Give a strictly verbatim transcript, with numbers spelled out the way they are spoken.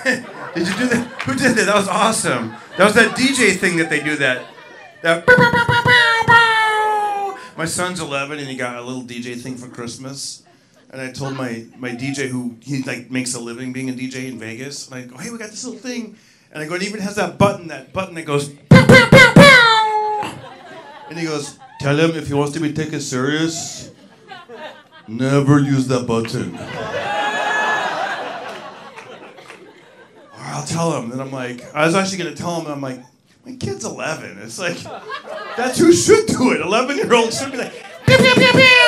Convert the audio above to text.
Did you do that? Who did that? That was awesome. That was that D J thing that they do that. That. My son's eleven and he got a little D J thing for Christmas. And I told my, my D J who he like makes a living being a D J in Vegas. And I go, hey, we got this little thing. And I go, it even has that button, that button that goes. And he goes, tell him if he wants to be taken serious, never use that button. Or I'll tell him. And I'm like, I was actually going to tell him, and I'm like, my kid's eleven. It's like, that's who should do it. eleven-year-olds should be like, pew, pew, pew, pew.